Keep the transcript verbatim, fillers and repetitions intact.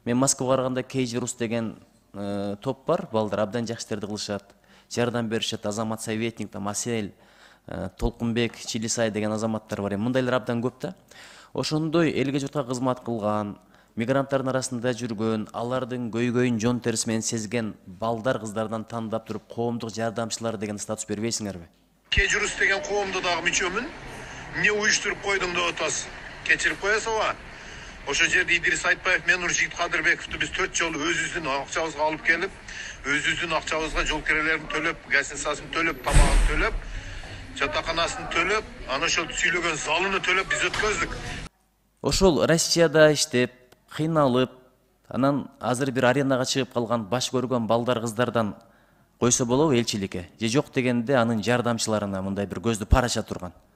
Мен Москвага барганда Кейджи Рус деген топ бар, балдар абдан жакшы иштерди кылышат, жардам беришет. Азамат Советник, Масель, Толкунбек, Чилисай деген азаматтар бар. Мындайлар абдан көп да. Ошондой элге журтка кызмат кылган, мигранттардын арасында жүргөн, алардын көйгөйүн жон терisi менен сезген балдар кыздардан тандап туруп коомдук жардамчылар деген статус бербейсиңерби? Кейджи Рус деген коомдо дагы мүчөмүн. Эмне уюштуруп койдуң деп атасыз? Кечирип коесуңбу? Ошо жерде Идирис Айтбаев менен Нуржигит Кадырбековду биз төрт жолу өзүбүздүн акчабызга алып келип, өзүбүздүн акчабызга жол кирелерин төлөп, гостиницасын төлөп, тамагын төлөп, жатаканасын төлөп, анан ошол сүйлөгөн залыны төлөп биз өткөздүк. Ошол Россияда иштеп, кыйналып, анан азыр бир аренага чыгып калган баш көргөн балдар кыздардан койсо болобу элчиликке? Же жок дегенде анын жардамчыларына мындай бир көздү пар ача турган?